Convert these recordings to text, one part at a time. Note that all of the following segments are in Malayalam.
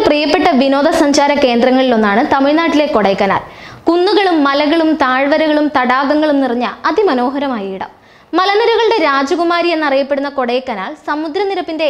പ്രിയപ്പെട്ട വിനോദസഞ്ചാര കേന്ദ്രങ്ങളിലൊന്നാണ് തമിഴ്നാട്ടിലെ കൊടൈക്കനാൽ. കുന്നുകളും മലകളും താഴ്വരകളും തടാകങ്ങളും നിറഞ്ഞ അതിമനോഹരമായ ഇടം. മലനിരകളുടെ രാജകുമാരി എന്നറിയപ്പെടുന്ന കൊടൈക്കനാൽ സമുദ്രനിരപ്പിന്റെ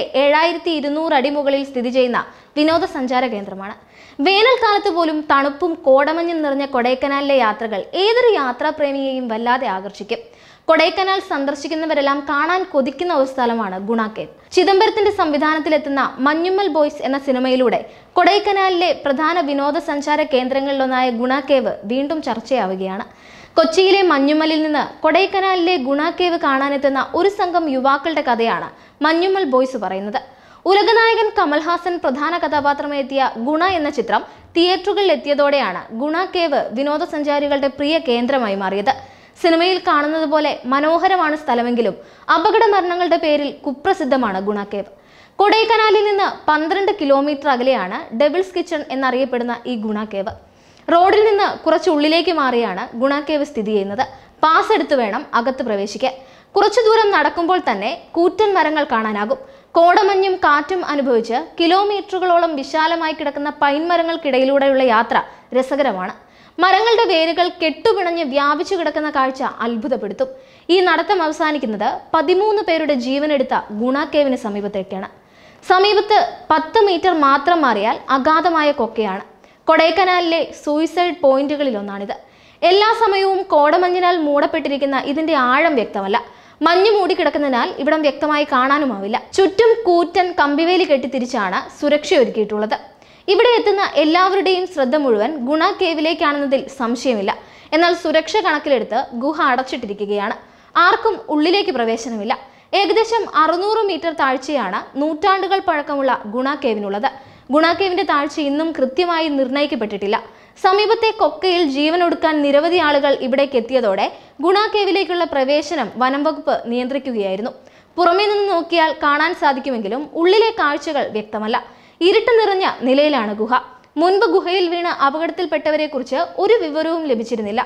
7200 അടി മുകളിൽ സ്ഥിതി ചെയ്യുന്ന വിനോദസഞ്ചാര കേന്ദ്രമാണ്. വേനൽക്കാലത്ത് പോലും തണുപ്പും കോടമഞ്ഞും നിറഞ്ഞ കൊടൈക്കനാലിലെ യാത്രകൾ ഏതൊരു യാത്രാപ്രേമിയെയും വല്ലാതെ ആകർഷിക്കും. കൊടൈക്കനാൽ സന്ദർശിക്കുന്നവരെല്ലാം കാണാൻ കൊതിക്കുന്ന ഒരു സ്ഥലമാണ് ഗുണ കേവ്. ചിദംബരത്തിന്റെ സംവിധാനത്തിലെത്തുന്ന മഞ്ഞുമ്മൽ ബോയ്സ് എന്ന സിനിമയിലൂടെ കൊടൈക്കനാലിലെ പ്രധാന വിനോദസഞ്ചാര കേന്ദ്രങ്ങളിലൊന്നായ ഗുണ കേവ് വീണ്ടും ചർച്ചയാവുകയാണ്. കൊച്ചിയിലെ മഞ്ഞുമ്മലിൽ നിന്ന് കൊടൈക്കനാലിലെ ഗുണ കേവ് കാണാനെത്തുന്ന ഒരു സംഘം യുവാക്കളുടെ കഥയാണ് മഞ്ഞുമ്മൽ ബോയ്സ് പറയുന്നത്. ഉലകനായകൻ കമൽഹാസൻ പ്രധാന കഥാപാത്രമെത്തിയ ഗുണ എന്ന ചിത്രം തിയേറ്ററുകളിൽ എത്തിയതോടെയാണ് ഗുണ കേവ് വിനോദസഞ്ചാരികളുടെ പ്രിയ കേന്ദ്രമായി മാറിയത്. സിനിമയിൽ കാണുന്നത് പോലെ മനോഹരമാണ് സ്ഥലമെങ്കിലും അപകട മരണങ്ങളുടെ പേരിൽ കുപ്രസിദ്ധമാണ് ഗുണ കേവ്. കൊടൈക്കനാലിൽ നിന്ന് 12 കിലോമീറ്റർ അകലെയാണ് ഡെവിൾസ് കിച്ചൺ എന്നറിയപ്പെടുന്ന ഈ ഗുണ കേവ്. റോഡിൽ നിന്ന് കുറച്ച് ഉള്ളിലേക്ക് മാറിയാണ് ഗുണ കേവ് സ്ഥിതി ചെയ്യുന്നത്. പാസ് എടുത്ത് വേണം അകത്ത് പ്രവേശിക്കാൻ. കുറച്ചു ദൂരം നടക്കുമ്പോൾ തന്നെ കൂറ്റൻ മരങ്ങൾ കാണാനാകും. കോടമഞ്ഞും കാറ്റും അനുഭവിച്ച് കിലോമീറ്ററുകളോളം വിശാലമായി കിടക്കുന്ന പൈൻ മരങ്ങൾക്കിടയിലൂടെയുള്ള യാത്ര രസകരമാണ്. മരങ്ങളുടെ വേരുകൾ കെട്ടുപിണഞ്ഞ് വ്യാപിച്ചു കിടക്കുന്ന കാഴ്ച അത്ഭുതപ്പെടുത്തും. ഈ നടത്തം അവസാനിക്കുന്നത് 13 പേരുടെ ജീവനെടുത്ത ഗുണ കേവിന് സമീപത്തേക്കാണ്. സമീപത്ത് 10 മീറ്റർ മാത്രം മാറിയാൽ അഗാധമായ കൊക്കയാണ്. കൊടൈക്കനാലിലെ സൂയിസൈഡ് പോയിന്റുകളിൽ ഒന്നാണിത്. എല്ലാ സമയവും കോടമഞ്ഞിനാൽ മൂടപ്പെട്ടിരിക്കുന്ന ഇതിന്റെ ആഴം വ്യക്തമല്ല. മഞ്ഞ് മൂടിക്കിടക്കുന്നതിനാൽ ഇവിടം വ്യക്തമായി കാണാനുമാവില്ല. ചുറ്റും കൂറ്റൻ കമ്പിവേലി കെട്ടിത്തിരിച്ചാണ് സുരക്ഷയൊരുക്കിയിട്ടുള്ളത്. ഇവിടെ എത്തുന്ന എല്ലാവരുടെയും ശ്രദ്ധ മുഴുവൻ ഗുണ കേവിലേക്കാണെന്നതിൽ സംശയമില്ല. എന്നാൽ സുരക്ഷ കണക്കിലെടുത്ത് ഗുഹ അടച്ചിട്ടിരിക്കുകയാണ്. ആർക്കും ഉള്ളിലേക്ക് പ്രവേശനമില്ല. ഏകദേശം 600 മീറ്റർ താഴ്ചയാണ് നൂറ്റാണ്ടുകൾ പഴക്കമുള്ള ഗുണ കേവിനുള്ളത്. ഗുണ കേവിന്റെ താഴ്ച ഇന്നും കൃത്യമായി നിർണ്ണയിക്കപ്പെട്ടിട്ടില്ല. സമീപത്തെ കൊക്കയിൽ ജീവനൊടുക്കാൻ നിരവധി ആളുകൾ ഇവിടേക്ക് എത്തിയതോടെ ഗുണ കേവിലേക്കുള്ള പ്രവേശനം വനം വകുപ്പ് നിയന്ത്രിക്കുകയായിരുന്നു. പുറമേ നിന്ന് നോക്കിയാൽ കാണാൻ സാധിക്കുമെങ്കിലും ഉള്ളിലെ കാഴ്ചകൾ വ്യക്തമല്ല. ഇരുട്ട് നിറഞ്ഞ നിലയിലാണ് ഗുഹ. മുൻപ് ഗുഹയിൽ വീണ് അപകടത്തിൽപ്പെട്ടവരെ കുറിച്ച് ഒരു വിവരവും ലഭിച്ചിരുന്നില്ല.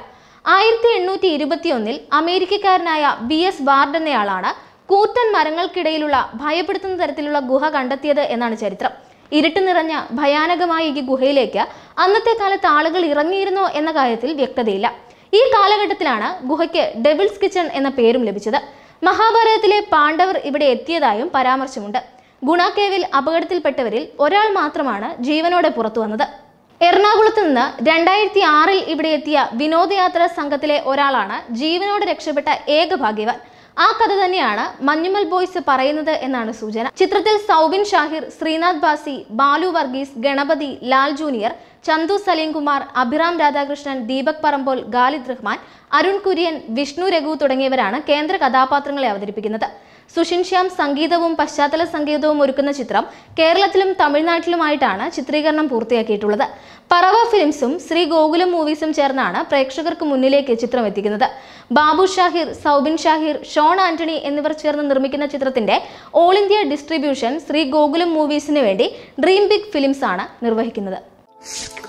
1821 അമേരിക്കക്കാരനായ BS ബാർഡ് എന്നയാളാണ് കൂറ്റൻ മരങ്ങൾക്കിടയിലുള്ള ഭയപ്പെടുത്തുന്ന തരത്തിലുള്ള ഗുഹ കണ്ടെത്തിയത് എന്നാണ് ചരിത്രം. ഇരുട്ട് നിറഞ്ഞ ഭയാനകമായ ഈ ഗുഹയിലേക്ക് അന്നത്തെ കാലത്ത് ആളുകൾ ഇറങ്ങിയിരുന്നോ എന്ന കാര്യത്തിൽ വ്യക്തതയില്ല. ഈ കാലഘട്ടത്തിലാണ് ഗുഹയ്ക്ക് ഡെവിൾസ് കിച്ചൺ എന്ന പേരും ലഭിച്ചത്. മഹാഭാരതത്തിലെ പാണ്ഡവർ ഇവിടെ എത്തിയതായും പരാമർശമുണ്ട്. ഗുണ കേവിൽ അപകടത്തിൽപ്പെട്ടവരിൽ ഒരാൾ മാത്രമാണ് ജീവനോടെ പുറത്തു വന്നത്. എറണാകുളത്ത് നിന്ന് 2006 ഇവിടെ എത്തിയ വിനോദയാത്രാ സംഘത്തിലെ ഒരാളാണ് ജീവനോടെ രക്ഷപ്പെട്ട ഏക ഭാഗ്യവാൻ. ആ കഥ തന്നെയാണ് മഞ്ഞുമ്മൽ ബോയ്സ് പറയുന്നത് എന്നാണ് സൂചന. ചിത്രത്തിൽ സൗബിൻ ഷാഹിർ, ശ്രീനാഥ് ബാസി, ബാലു വർഗീസ്, ഗണപതി, ലാൽ ജൂനിയർ, ചന്തു സലീംകുമാർ, അഭിറാം രാധാകൃഷ്ണൻ, ദീപക് പറമ്പോൾ, ഖാലിദ് റഹ്മാൻ, അരുൺ കുര്യൻ, വിഷ്ണു രഘു തുടങ്ങിയവരാണ് കേന്ദ്ര കഥാപാത്രങ്ങളെ അവതരിപ്പിക്കുന്നത്. സുഷിൻ ശ്യാം സംഗീതവും പശ്ചാത്തല സംഗീതവും ഒരുക്കുന്ന ചിത്രം കേരളത്തിലും തമിഴ്നാട്ടിലുമായിട്ടാണ് ചിത്രീകരണം പൂർത്തിയാക്കിയിട്ടുള്ളത്. പറവ ഫിലിംസും ശ്രീ ഗോകുലം മൂവീസും ചേർന്നാണ് പ്രേക്ഷകർക്ക് മുന്നിലേക്ക് ചിത്രം എത്തിക്കുന്നത്. ബാബു ഷാഹിർ, സൗബിൻ ഷാഹിർ, ഷോൺ ആന്റണി എന്നിവർ ചേർന്ന് നിർമ്മിക്കുന്ന ചിത്രത്തിന്റെ all India distribution Sree Gokulam മൂവീസിന് വേണ്ടി ഡ്രീം ബിഗ് ഫിലിംസ് ആണ് നിർവഹിക്കുന്നത്.